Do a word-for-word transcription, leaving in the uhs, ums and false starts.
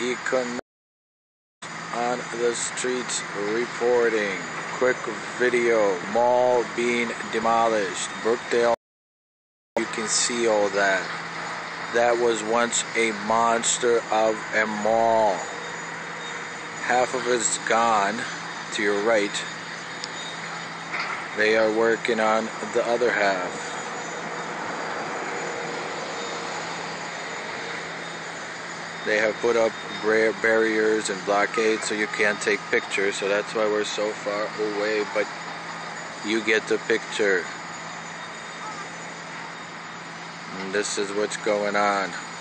Econ on the streets reporting. Quick video. Mall being demolished. Brookdale. You can see all that. That was once a monster of a mall. Half of it's gone to your right. They are working on the other half. They have put up barriers and blockades so you can't take pictures, so that's why we're so far away, but you get the picture. And this is what's going on.